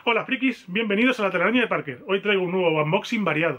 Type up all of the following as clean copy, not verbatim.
Hola frikis, bienvenidos a la telaraña de Parker. Hoy traigo un nuevo unboxing variado.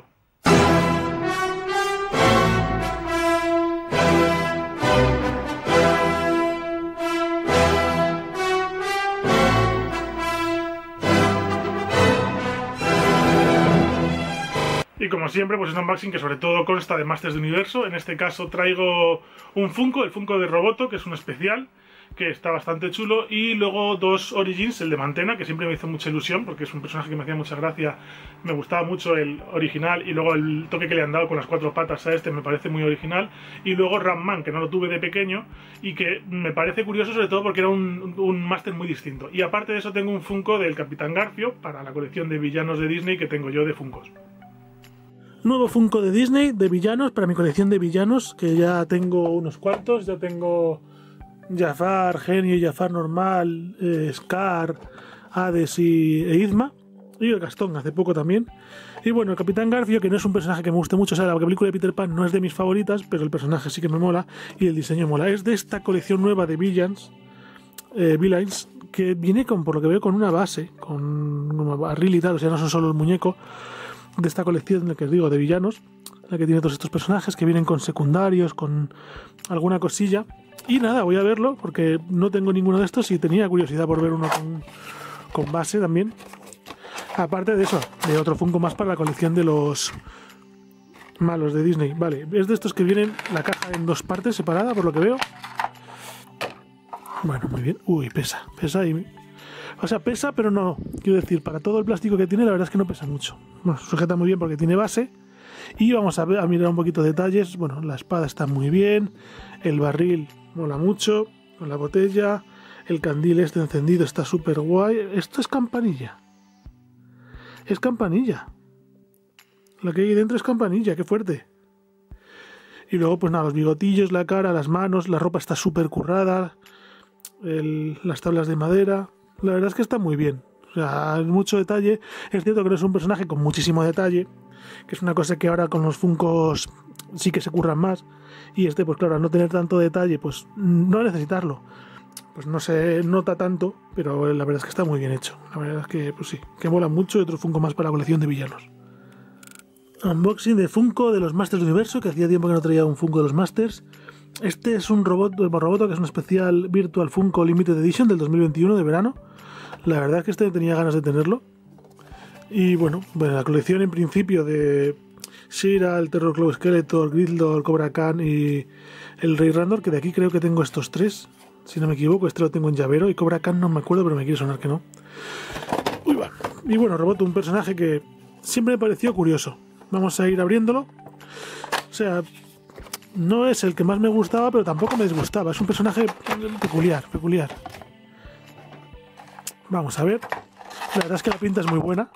Y como siempre, pues es un unboxing que sobre todo consta de Masters de Universo. En este caso traigo un Funko, el Funko de Roboto, que es un especial, que está bastante chulo. Y luego dos Origins, el de Mantenna, que siempre me hizo mucha ilusión, porque es un personaje que me hacía mucha gracia. Me gustaba mucho el original y luego el toque que le han dado con las cuatro patas a este me parece muy original. Y luego Ram-Man, que no lo tuve de pequeño y que me parece curioso sobre todo porque era un Master muy distinto. Y aparte de eso tengo un Funko del Capitán Garfio para la colección de villanos de Disney que tengo yo de Funkos. Nuevo Funko de Disney, de villanos, para mi colección de villanos, que ya tengo unos cuantos. Ya tengo Jafar, Genio, Jafar normal, Scar, Hades e Yzma. Y el Gastón, hace poco también. Y bueno, el Capitán Garfio, que no es un personaje que me guste mucho. O sea, la película de Peter Pan no es de mis favoritas, pero el personaje sí que me mola y el diseño mola. Es de esta colección nueva de Villains, que viene con, por lo que veo, con una base, con un barril y tal. O sea, no son solo el muñeco de esta colección, que os digo, de villanos, la que tiene todos estos personajes que vienen con secundarios, con alguna cosilla. Y nada, voy a verlo porque no tengo ninguno de estos y tenía curiosidad por ver uno con base también. Aparte de eso, de otro Funko más para la colección de los malos de Disney. Vale, es de estos que vienen la caja en dos partes separada, por lo que veo. Bueno, muy bien. Uy, pesa y... O sea, pesa, pero no, quiero decir, para todo el plástico que tiene, la verdad es que no pesa mucho. Bueno, sujeta muy bien porque tiene base. Y vamos a mirar un poquito de detalles. Bueno, la espada está muy bien. El barril mola mucho. Con la botella. El candil este encendido está súper guay. Esto es campanilla. Es campanilla. Lo que hay dentro es campanilla, qué fuerte. Y luego, pues nada, los bigotillos, la cara, las manos. La ropa está súper currada. Las tablas de madera. La verdad es que está muy bien, o sea, mucho detalle. Es cierto que no es un personaje con muchísimo detalle, que es una cosa que ahora con los Funkos sí que se curran más. Y este, pues claro, al no tener tanto detalle, pues no necesitarlo, pues no se nota tanto, pero la verdad es que está muy bien hecho. La verdad es que, pues sí, que mola mucho. Y otro Funko más para la colección de villanos. Unboxing de Funko de los Masters del Universo, que hacía tiempo que no traía un Funko de los Masters. Este es un Roboto, que es un especial Virtual Funko Limited Edition del 2021 de verano. La verdad es que este tenía ganas de tenerlo. Y bueno, la colección en principio de She-Ra, el Terror Claw Skeletor, Gryffindor, Cobra Khan y el Rey Randor, que de aquí creo que tengo estos tres, si no me equivoco. Este lo tengo en llavero y Cobra Khan no me acuerdo, pero me quiere sonar que no. Uy, va. Y bueno, Roboto, un personaje que siempre me pareció curioso. Vamos a ir abriéndolo. O sea, no es el que más me gustaba, pero tampoco me disgustaba. Es un personaje peculiar. Vamos a ver. La verdad es que la pinta es muy buena.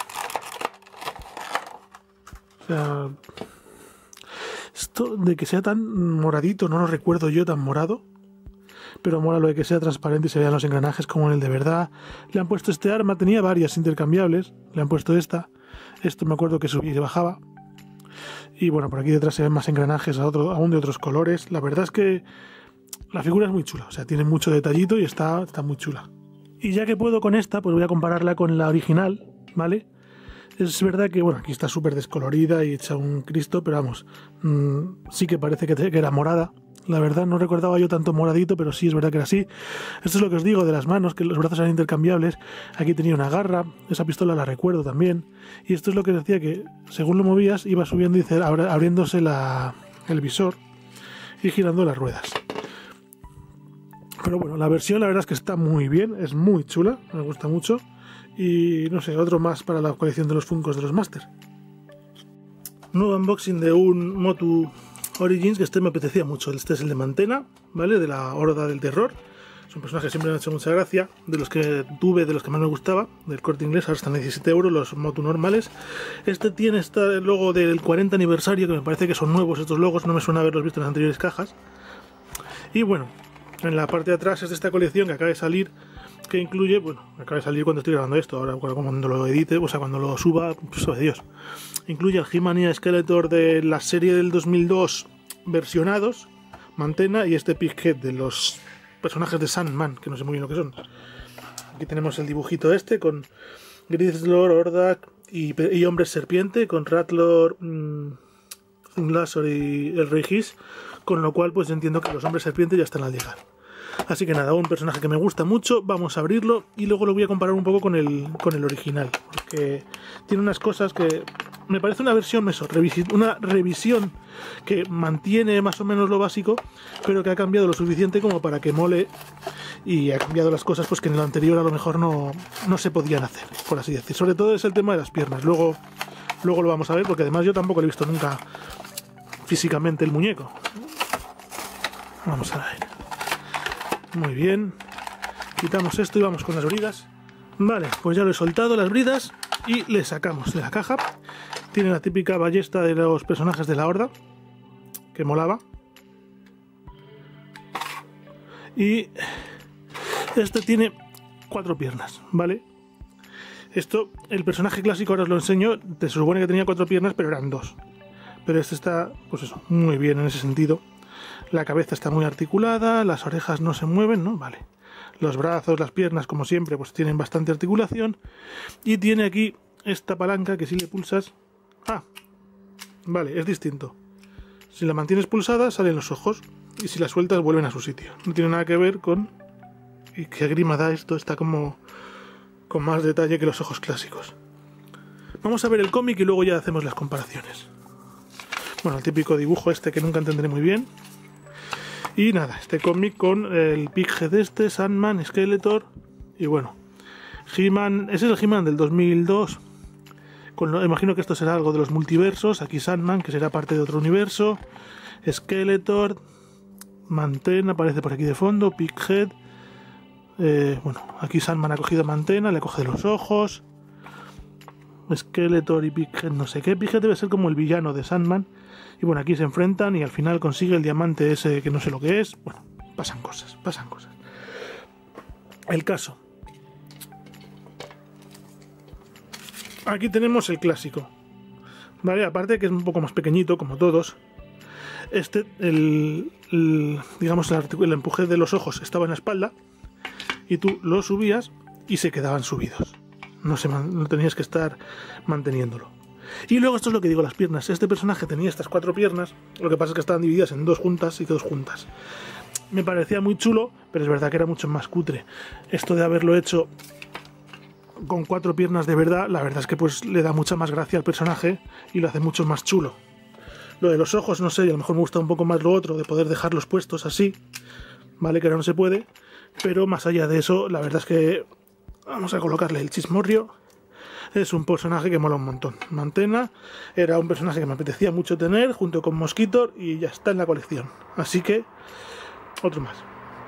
O sea, esto de que sea tan moradito, no lo recuerdo yo tan morado. Pero mola lo de que sea transparente y se vean los engranajes como en el de verdad. Le han puesto este arma, tenía varias intercambiables. Le han puesto esta. Esto me acuerdo que subía y bajaba. Y bueno, por aquí detrás se ven más engranajes aún de otros colores. La verdad es que la figura es muy chula. O sea, tiene mucho detallito y está muy chula. Y ya que puedo con esta, pues voy a compararla con la original, ¿vale? Es verdad que, bueno, aquí está súper descolorida y hecha un Cristo, pero vamos, sí que parece que era morada. La verdad, no recordaba yo tanto moradito, pero sí es verdad que era así. Esto es lo que os digo de las manos, que los brazos eran intercambiables. Aquí tenía una garra, esa pistola la recuerdo también. Y esto es lo que decía, que según lo movías, iba subiendo y abriéndose el visor y girando las ruedas. Pero bueno, la versión la verdad es que está muy bien, es muy chula, me gusta mucho. Y no sé, otro más para la colección de los Funkos de los Masters. Nuevo unboxing de un Motu Origins, que este me apetecía mucho. Este es el de Mantenna, ¿vale? De la Horda del Terror. Es un personaje que siempre me ha hecho mucha gracia. De los que tuve, de los que más me gustaba, del Corte Inglés, ahora están a 17 €, los Motu normales. Este tiene este logo del 40 aniversario, que me parece que son nuevos estos logos, no me suena haberlos visto en las anteriores cajas. Y bueno, en la parte de atrás es de esta colección que acaba de salir, que incluye, bueno, acaba de salir cuando estoy grabando esto, ahora cuando lo edite, o sea, cuando lo suba, pues sabe Dios. Incluye al He-Man y a Skeletor de la serie del 2002 versionados, Mantenna, y este Pighead de los personajes de Sandman, que no sé muy bien lo que son. Aquí tenemos el dibujito este con Grizzlord, Hordak y Hombres Serpiente con Ratlor, Zinglasor y el Regis, con lo cual pues entiendo que los Hombres Serpiente ya están al llegar. Así que nada, un personaje que me gusta mucho, vamos a abrirlo y luego lo voy a comparar un poco con el original, porque tiene unas cosas que me parece una versión, una revisión que mantiene más o menos lo básico, pero que ha cambiado lo suficiente como para que mole, y ha cambiado las cosas pues que en lo anterior a lo mejor no se podían hacer, por así decir. Sobre todo es el tema de las piernas, luego lo vamos a ver, porque además yo tampoco le he visto nunca físicamente el muñeco. Vamos a ver. Muy bien, quitamos esto y vamos con las bridas. Vale, pues ya lo he soltado las bridas y le sacamos de la caja. Tiene la típica ballesta de los personajes de la Horda, que molaba. Y este tiene 4 piernas, ¿vale? Esto, el personaje clásico, ahora os lo enseño, se supone que tenía 4 piernas, pero eran 2. Pero este está, pues eso, muy bien en ese sentido. La cabeza está muy articulada, las orejas no se mueven, ¿no? Vale. Los brazos, las piernas, como siempre, pues tienen bastante articulación. Y tiene aquí esta palanca que si le pulsas... Ah, vale, es distinto. Si la mantienes pulsada, salen los ojos. Y si la sueltas, vuelven a su sitio. No tiene nada que ver con... Y qué grima da esto, está como... con más detalle que los ojos clásicos. Vamos a ver el cómic y luego ya hacemos las comparaciones. Bueno, el típico dibujo este que nunca entenderé muy bien. Y nada, este cómic con el Pighead este, Sandman, Skeletor y bueno, He-Man, ese es el He-Man del 2002. Imagino que esto será algo de los multiversos. Aquí Sandman, que será parte de otro universo. Skeletor, Mantena aparece por aquí de fondo, Pighead. Bueno, aquí Sandman ha cogido a Mantena, le coge los ojos. Skeletor y Pighead, no sé qué. Pighead debe ser como el villano de Sandman. Y bueno, aquí se enfrentan y al final consigue el diamante ese que no sé lo que es. Bueno, pasan cosas, pasan cosas. El caso. Aquí tenemos el clásico. Vale, aparte que es un poco más pequeñito, como todos. Este, digamos, el empuje de los ojos estaba en la espalda. Y tú lo subías y se quedaban subidos. No tenías que estar manteniéndolo. Y luego esto es lo que digo, las piernas. Este personaje tenía estas 4 piernas, lo que pasa es que estaban divididas en 2 juntas y 2 juntas. Me parecía muy chulo, pero es verdad que era mucho más cutre. Esto de haberlo hecho con 4 piernas de verdad, la verdad es que pues le da mucha más gracia al personaje y lo hace mucho más chulo. Lo de los ojos, no sé, y a lo mejor me gusta un poco más lo otro, de poder dejarlos puestos así, vale, que ahora no se puede, pero más allá de eso, la verdad es que vamos a colocarle el chismorrio. Es un personaje que mola un montón. Mantena era un personaje que me apetecía mucho tener junto con Mosquitor y ya está en la colección. Así que, otro más.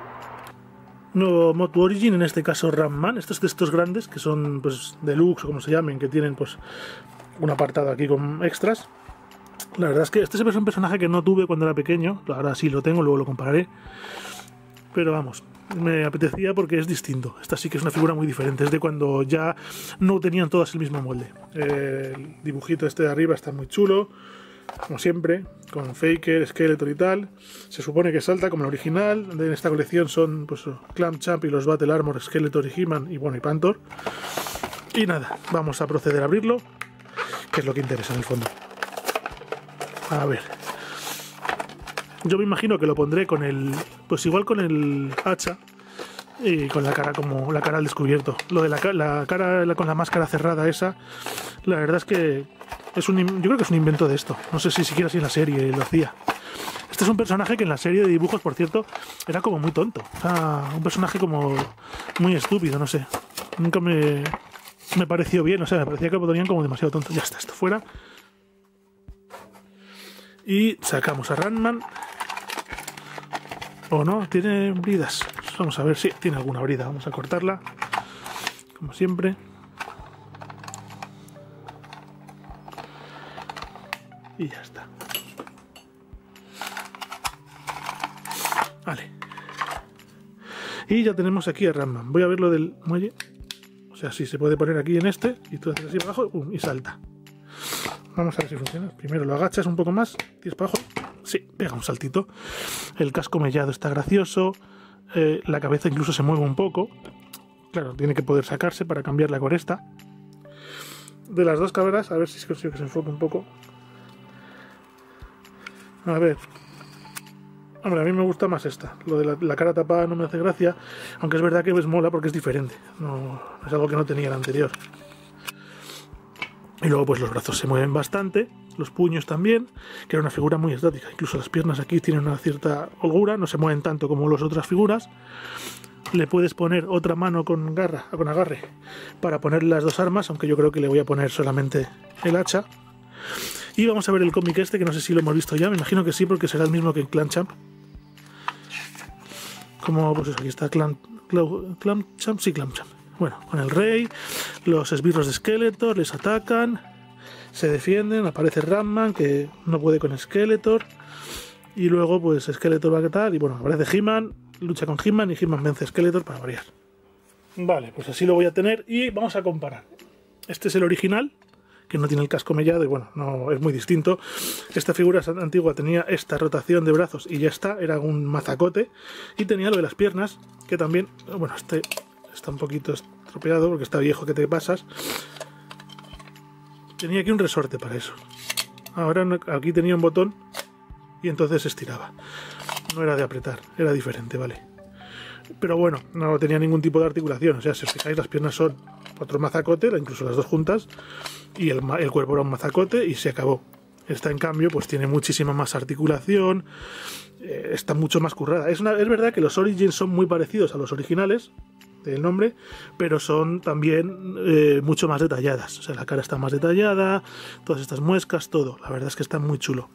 Nuevo Mod Origin, en este caso Ramman. Estos de estos grandes que son pues deluxe o como se llamen, que tienen pues un apartado aquí con extras. La verdad es que este es un personaje que no tuve cuando era pequeño. Ahora sí lo tengo, luego lo compararé. Pero vamos, me apetecía porque es distinto. Esta sí que es una figura muy diferente. Es de cuando ya no tenían todas el mismo molde. El dibujito este de arriba está muy chulo, como siempre, con Faker, Skeletor y tal. Se supone que salta como el original. En esta colección son pues Clamp Champ y los Battle Armor, Skeletor y He-Man y bueno, y Panther. Y nada, vamos a proceder a abrirlo, que es lo que interesa en el fondo. A ver. Yo me imagino que lo pondré con el... Pues igual con el hacha y con la cara como la cara al descubierto. Lo de la cara con la máscara cerrada esa, la verdad es que es yo creo que es un invento de esto. No sé si siquiera si en la serie lo hacía. Este es un personaje que en la serie de dibujos, por cierto, era como muy tonto. O sea, un personaje como muy estúpido, no sé. Nunca me pareció bien, o sea, me parecía que lo ponían como demasiado tonto. Ya está, esto fuera. Y sacamos a Ramman. ¿O no? ¿Tiene bridas? Vamos a ver si tiene alguna brida. Vamos a cortarla, como siempre. Y ya está. Vale. Y ya tenemos aquí a Ramman. Voy a ver lo del muelle. O sea, sí, se puede poner aquí en este. Y tú haces así para abajo y salta. Vamos a ver si funciona. Primero lo agachas un poco más. Tiras para abajo. Sí, pega un saltito. El casco mellado está gracioso. La cabeza incluso se mueve un poco. Claro, tiene que poder sacarse para cambiar la coresta. de las dos caras, a ver si consigo que se enfoque un poco. A ver. Hombre, a mí me gusta más esta. Lo de la cara tapada no me hace gracia, aunque es verdad que es mola porque es diferente. No, es algo que no tenía el anterior. Y luego pues los brazos se mueven bastante, los puños también, que era una figura muy estática. Incluso las piernas aquí tienen una cierta holgura, no se mueven tanto como las otras figuras. Le puedes poner otra mano con agarre para poner las dos armas, aunque yo creo que le voy a poner solamente el hacha. Y vamos a ver el cómic este, que no sé si lo hemos visto ya, me imagino que sí, porque será el mismo que Clan Champ. Como, pues eso, aquí está Clan Champ, sí, Clan Champ. Bueno, con el rey, los esbirros de Skeletor les atacan, se defienden, aparece Ratman que no puede con Skeletor, y luego pues Skeletor va a quitar, y bueno, aparece He-Man, lucha con He-Man y He-Man vence a Skeletor para variar. Vale, pues así lo voy a tener y vamos a comparar. Este es el original, que no tiene el casco mellado y bueno, no es muy distinto. Esta figura antigua tenía esta rotación de brazos y ya está, era un mazacote, y tenía lo de las piernas, que también, bueno, este está un poquito estropeado porque está viejo que te pasas. Tenía aquí un resorte para eso. Ahora aquí tenía un botón y entonces se estiraba. No era de apretar, era diferente, vale. Pero bueno, no tenía ningún tipo de articulación. O sea, si os fijáis, las piernas son otro mazacote, incluso las dos juntas, y el cuerpo era un mazacote y se acabó. Esta, en cambio, pues tiene muchísima más articulación, está mucho más currada. Es verdad que los Origins son muy parecidos a los originales del nombre, pero son también mucho más detalladas. O sea, la cara está más detallada, todas estas muescas, todo. La verdad es que está muy chulo.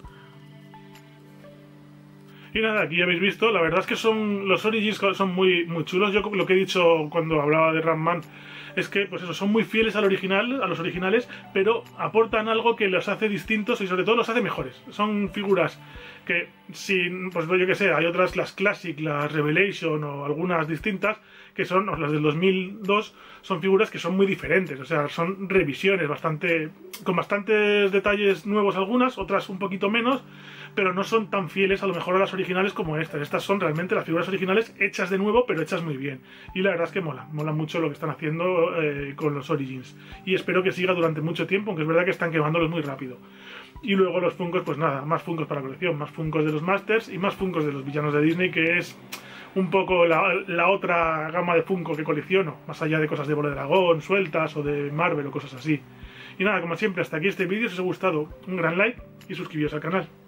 Y nada, aquí ya habéis visto, la verdad es que los Origins son muy chulos. Yo lo que he dicho cuando hablaba de Ratman es que pues eso, son muy fieles al original, a los originales, pero aportan algo que los hace distintos y sobre todo los hace mejores. Son figuras que, pues yo que sé, hay otras, las Classic, las Revelation o algunas distintas, que son las del 2002, son figuras que son muy diferentes, o sea, son revisiones con bastantes detalles nuevos algunas, otras un poquito menos, pero no son tan fieles a lo mejor a las originales como estas. Estas son realmente las figuras originales hechas de nuevo, pero hechas muy bien. Y la verdad es que mola mucho lo que están haciendo con los Origins. Y espero que siga durante mucho tiempo, aunque es verdad que están quemándolos muy rápido. Y luego los Funkos, pues nada, más Funkos para colección, más Funkos de los Masters y más Funkos de los villanos de Disney, que es un poco la otra gama de Funko que colecciono, más allá de cosas de Bola de Dragón, sueltas o de Marvel o cosas así. Y nada, como siempre, hasta aquí este vídeo. Si os ha gustado, un gran like y suscribiros al canal.